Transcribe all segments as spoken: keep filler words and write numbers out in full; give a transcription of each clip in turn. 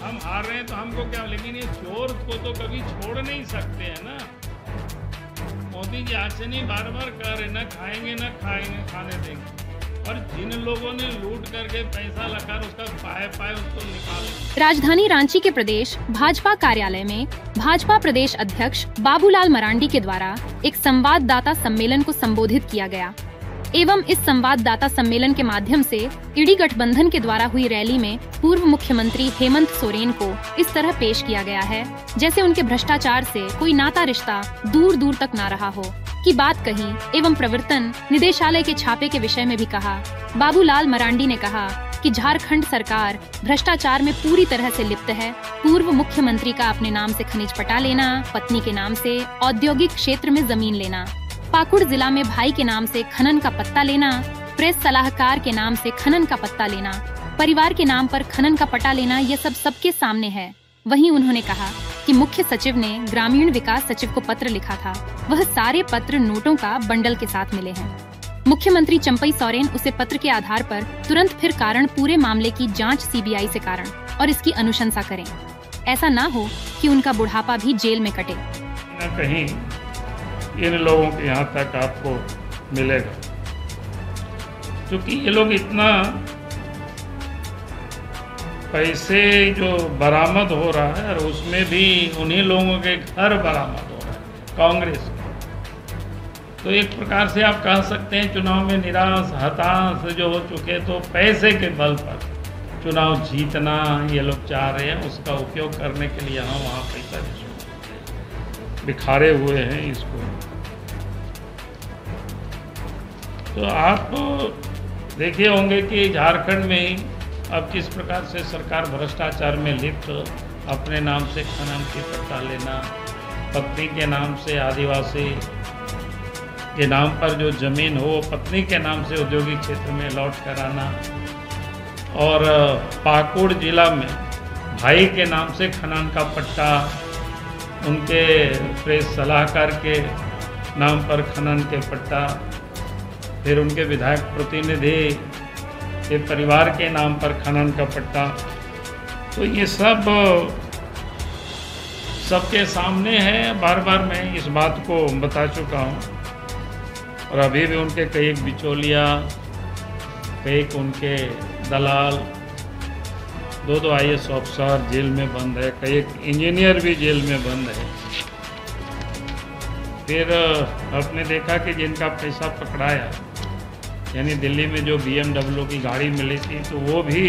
हम हार रहे हैं तो हमको क्या, लेकिन ये चोर को तो कभी छोड़ नहीं सकते हैं ना। मोदी जी आज से नहीं बार बार कह रहे ना खाएंगे ना खाएंगे खाने देंगे, और जिन लोगों ने लूट करके पैसा लगाकर उसका पाए पाए उसको निकाले। राजधानी रांची के प्रदेश भाजपा कार्यालय में भाजपा प्रदेश अध्यक्ष बाबूलाल मरांडी के द्वारा एक संवाददाता सम्मेलन को संबोधित किया गया एवं इस संवाददाता सम्मेलन के माध्यम से इंडी गठबंधन के द्वारा हुई रैली में पूर्व मुख्यमंत्री हेमंत सोरेन को इस तरह पेश किया गया है जैसे उनके भ्रष्टाचार से कोई नाता रिश्ता दूर दूर तक ना रहा हो की बात कही एवं प्रवर्तन निदेशालय के छापे के विषय में भी कहा। बाबूलाल मरांडी ने कहा कि झारखंड सरकार भ्रष्टाचार में पूरी तरह से लिप्त है। पूर्व मुख्यमंत्री का अपने नाम से खनिज पटा लेना, पत्नी के नाम से औद्योगिक क्षेत्र में जमीन लेना, पाकुड़ जिला में भाई के नाम से खनन का पत्ता लेना, प्रेस सलाहकार के नाम से खनन का पत्ता लेना, परिवार के नाम पर खनन का पट्टा लेना, ये सब सबके सामने है। वहीं उन्होंने कहा कि मुख्य सचिव ने ग्रामीण विकास सचिव को पत्र लिखा था, वह सारे पत्र नोटों का बंडल के साथ मिले हैं। मुख्यमंत्री चंपई सोरेन उसे पत्र के आधार पर तुरंत फिर कारण पूरे मामले की जांच सीबीआई से कारण और इसकी अनुशंसा करें। ऐसा ना हो कि उनका बुढ़ापा भी जेल में कटे। न कहीं इन लोगों के यहाँ तक आपको मिलेगा, क्योंकि ये लोग इतना पैसे जो बरामद हो रहा है और उसमें भी उन्हीं लोगों के घर बरामद हो रहा है कांग्रेस। तो एक प्रकार से आप कह सकते हैं चुनाव में निराश हताश जो हो चुके, तो पैसे के बल पर चुनाव जीतना ये लोग चाह रहे हैं, उसका उपयोग करने के लिए यहाँ वहाँ पैसा बिखारे हुए हैं इसको। तो आप देखे होंगे कि झारखंड में ही अब किस प्रकार से सरकार भ्रष्टाचार में लिप्त, अपने नाम से खनन की पट्टा लेना, पत्नी के नाम से आदिवासी के नाम पर जो जमीन हो पत्नी के नाम से औद्योगिक क्षेत्र में लौट कर आना, और पाकुड़ जिला में भाई के नाम से खनन का पट्टा, उनके प्रेस सलाहकार के नाम पर खनन के पट्टा, फिर उनके विधायक प्रतिनिधि के परिवार के नाम पर खनन का पट्टा। तो ये सब सबके सामने है। बार बार मैं इस बात को बता चुका हूँ, और अभी भी उनके कई बिचौलिया, कई उनके दलाल, दो दो I A S officer jail में बंद है, कई इंजीनियर भी जेल में बंद है। फिर आपने देखा कि जिनका पैसा पकड़ाया, यानी दिल्ली में जो बी एम डब्ल्यू की गाड़ी मिली थी, तो वो भी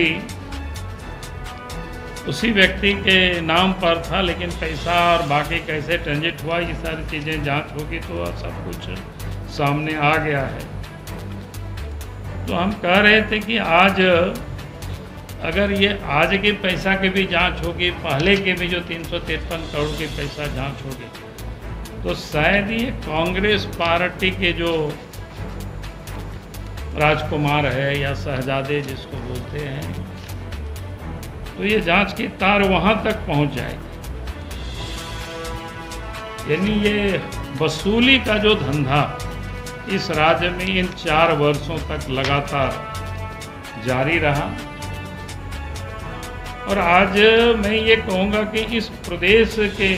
उसी व्यक्ति के नाम पर था, लेकिन पैसा और बाकी कैसे ट्रांजिट हुआ ये सारी चीज़ें जांच होगी तो सब कुछ सामने आ गया है। तो हम कह रहे थे कि आज अगर ये आज के पैसा की भी जांच होगी, पहले के भी जो तीन सौ तिरपन करोड़ की पैसा जांच होगी, तो शायद ये कांग्रेस पार्टी के जो राजकुमार है या शहजादे जिसको बोलते हैं, तो ये जांच की तार वहां तक पहुंच जाएगी। यानी ये वसूली का जो धंधा इस राज्य में इन चार वर्षों तक लगातार जारी रहा, और आज मैं ये कहूँगा कि इस प्रदेश के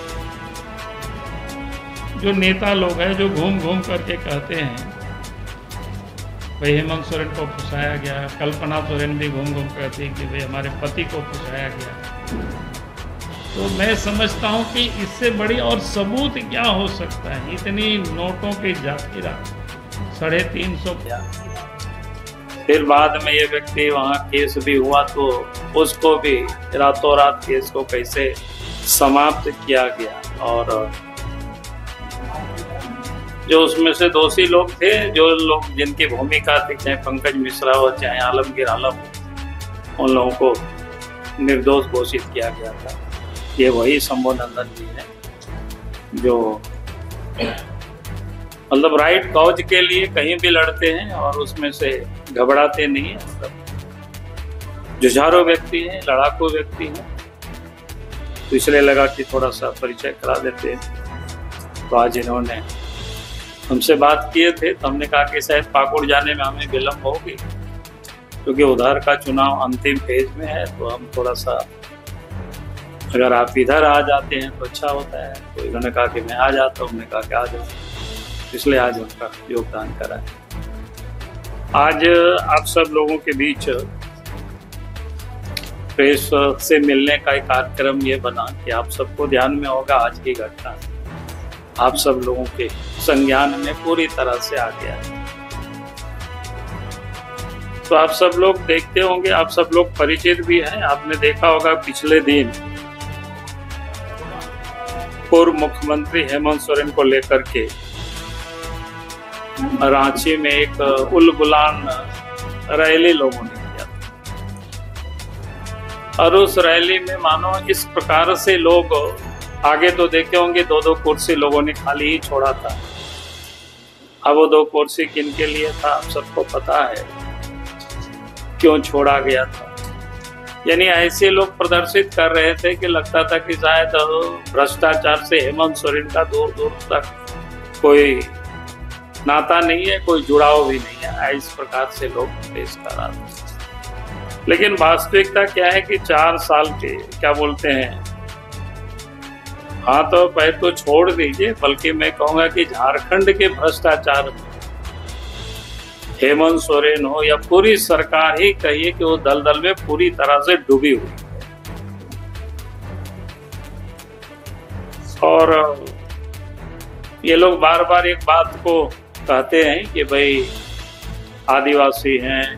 जो नेता लोग हैं जो घूम घूम करके कहते हैं भाई हेमंत सोरेन को फंसाया गया, कल्पना सोरेन भी घूम घूम कहती है कि भाई हमारे पति को फंसाया गया, तो मैं समझता हूँ कि इससे बड़ी और सबूत क्या हो सकता है। इतनी नोटों की जाखिरा, साढ़े तीन सौ, फिर बाद में ये व्यक्ति वहाँ केस भी हुआ तो उसको भी रातों रात केस को कैसे समाप्त किया गया, और जो उसमें से दोषी लोग थे, जो लोग जिनकी भूमिका थी, चाहे पंकज मिश्रा हो चाहे आलमगीर आलम, उन लोगों को निर्दोष घोषित किया गया था। ये वही शंभू नंदन जी हैं जो मतलब राइट कॉज के लिए कहीं भी लड़ते हैं और उसमें से घबराते नहीं हैं। मतलब जुझारू व्यक्ति हैं, लड़ाकू व्यक्ति हैं, तो इसलिए लगा कि थोड़ा सा परिचय करा देते हैं। तो आज इन्होंने हमसे बात किए थे, तो हमने कहा कि शायद पाकुड़ जाने में हमें विलम्ब होगी, क्योंकि उधर का चुनाव अंतिम फेज में है, तो हम थोड़ा सा अगर आप इधर आ जाते हैं तो अच्छा होता है। तो इन्होंने कहा कि मैं आ जाता हूँ, हमने कहा कि आ जाओ, इसलिए आज उनका योगदान करा है। आज आप सब लोगों के बीच प्रेस से मिलने का एक कार्यक्रम ये बना कि आप सबको ध्यान में होगा आज की घटना आप सब लोगों के संज्ञान में पूरी तरह से आ गया है। तो आप सब लोग देखते होंगे, आप सब लोग परिचित भी हैं। आपने देखा होगा पिछले दिन पूर्व मुख्यमंत्री हेमंत सोरेन को लेकर के रांची में एक उलगुलान रैली लोगों ने किया और उस रैली में मानो इस प्रकार से लोग आगे तो देखे होंगे, दो दो कुर्सी लोगों ने खाली ही छोड़ा था। अब वो दो कुर्सी किन के लिए था आप सबको पता है, क्यों छोड़ा गया था। यानी ऐसे लोग प्रदर्शित कर रहे थे कि लगता था कि शायद भ्रष्टाचार से हेमंत सोरेन का दूर दूर तक कोई नाता नहीं है, कोई जुड़ाव भी नहीं है। इस प्रकार से लोग पेश कर रहे थे। लेकिन वास्तविकता क्या है कि चार साल के क्या बोलते हैं, हाँ तो पहले तो छोड़ दीजिए, बल्कि मैं कहूँगा कि झारखंड के भ्रष्टाचार में हेमंत सोरेन हो या पूरी सरकार ही कहिए कि वो दलदल में पूरी तरह से डूबी हुई है। और ये लोग बार बार एक बात को कहते हैं कि भाई आदिवासी हैं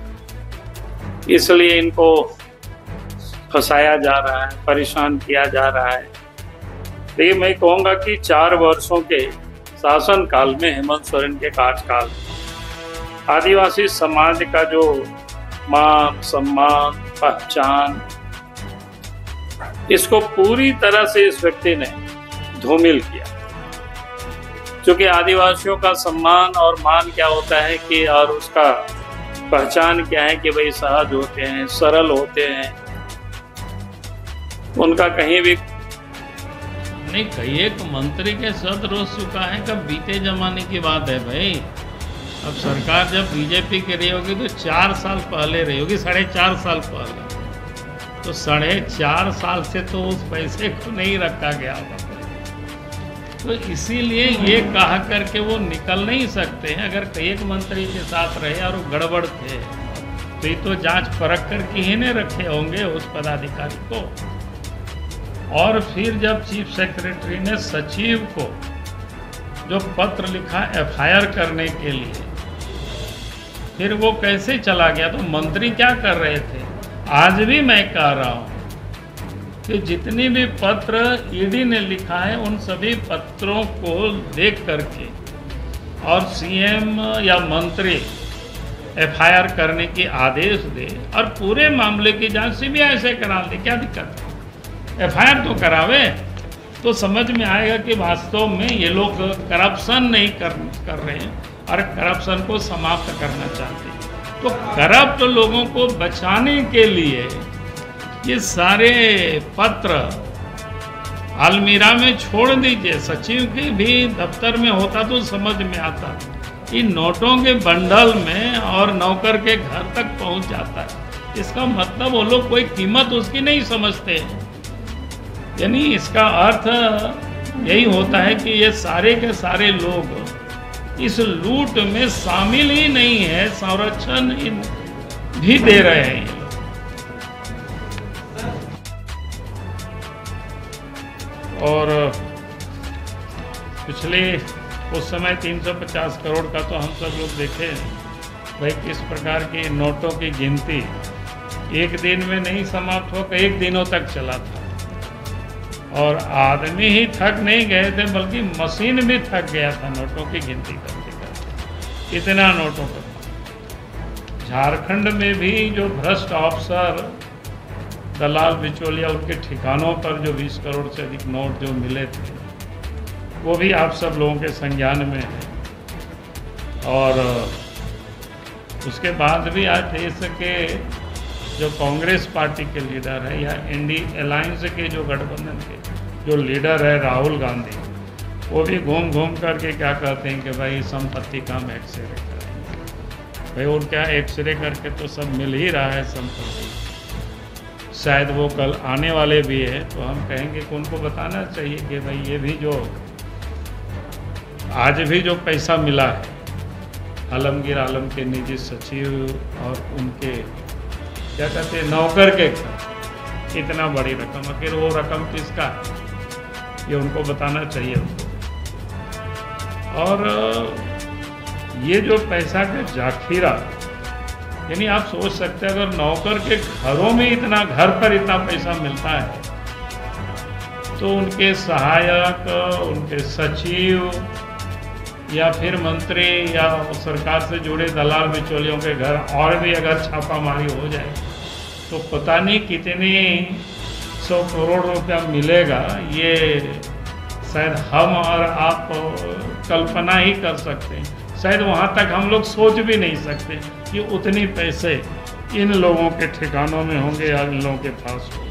इसलिए इनको फंसाया जा रहा है, परेशान किया जा रहा है। लेकिन मैं कहूँगा कि चार वर्षों के शासन काल में, हेमंत सोरेन के कार्यकाल में आदिवासी समाज का जो मान सम्मान पहचान, इसको पूरी तरह से इस व्यक्ति ने धूमिल किया। क्योंकि आदिवासियों का सम्मान और मान क्या होता है कि, और उसका पहचान क्या है कि भाई सहज होते हैं, सरल होते हैं, उनका कहीं भी नहीं। कई एक मंत्री के सद रोज चुका है, कब बीते जमाने की बात है भाई। अब सरकार जब बीजेपी की रही होगी तो चार साल पहले रही होगी, साढ़े चार साल पहले। तो साढ़े चार साल से तो उस पैसे को नहीं रखा गया होगा। तो इसीलिए ये कहा करके वो निकल नहीं सकते हैं। अगर कई एक मंत्री के साथ रहे और वो गड़बड़ थे तो ये तो जांच परख करके ही नहीं रखे होंगे उस पदाधिकारी को। और फिर जब चीफ सेक्रेटरी ने सचिव को जो पत्र लिखा एफ आई आर करने के लिए, फिर वो कैसे चला गया। तो मंत्री क्या कर रहे थे। आज भी मैं कह रहा हूँ कि जितनी भी पत्र ई डी ने लिखा है उन सभी पत्रों को देख करके और सी एम या मंत्री एफ आई आर करने की आदेश दे और पूरे मामले की जांच सी बी आई से करा दे। क्या दिक्कत है, एफ आई आर तो करावे, तो समझ में आएगा कि वास्तव में ये लोग करप्शन नहीं कर कर रहे हैं और करप्शन को समाप्त करना चाहते हैं। तो करप्ट लोगों को बचाने के लिए ये सारे पत्र अलमीरा में छोड़ दीजिए। सचिव के भी दफ्तर में होता तो समझ में आता, कि नोटों के बंडल में और नौकर के घर तक पहुंच जाता है। इसका मतलब वो लोग कोई कीमत उसकी नहीं समझते। यानी इसका अर्थ यही होता है कि ये सारे के सारे लोग इस लूट में शामिल ही नहीं है, संरक्षण भी दे रहे हैं ये लोग। और पिछले उस समय तीन सौ पचास करोड़ का तो हम सब लोग देखे भाई किस प्रकार की नोटों की गिनती एक दिन में नहीं समाप्त होकर एक दिनों तक चला था। और आदमी ही थक नहीं गए थे बल्कि मशीन भी थक गया था नोटों की गिनती करते करते, इतना नोटों पर। झारखंड में भी जो भ्रष्ट अफसर दलाल बिचौलिया उनके ठिकानों पर जो बीस करोड़ से अधिक नोट जो मिले थे वो भी आप सब लोगों के संज्ञान में है। और उसके बाद भी आज देश के जो कांग्रेस पार्टी के लीडर है या इंडी अलायंस के जो गठबंधन के जो लीडर है राहुल गांधी, वो भी घूम घूम करके क्या कहते हैं कि भाई संपत्ति का हम एक्सरे करेंगे। भाई और क्या एक्सरे करके तो सब मिल ही रहा है संपत्ति। शायद वो कल आने वाले भी है, तो हम कहेंगे कि उनको बताना चाहिए कि भाई ये भी जो आज भी जो पैसा मिला है आलमगीर आलम के निजी सचिव और उनके क्या कहते हैं नौकर के खर्च, इतना बड़ी रकम, आखिर वो रकम किसका है, ये उनको बताना चाहिए उनको। और ये जो पैसा का जाखिरा, यानी आप सोच सकते हैं अगर नौकर के घरों में इतना, घर पर इतना पैसा मिलता है, तो उनके सहायक, उनके सचिव या फिर मंत्री या सरकार से जुड़े दलाल बिचौलियों के घर और भी अगर छापामारी हो जाए तो पता नहीं कितने सौ करोड़ रुपया मिलेगा, ये शायद हम और आप कल्पना ही कर सकते हैं। शायद वहाँ तक हम लोग सोच भी नहीं सकते कि उतनी पैसे इन लोगों के ठिकानों में होंगे या इन लोगों के पास होंगे।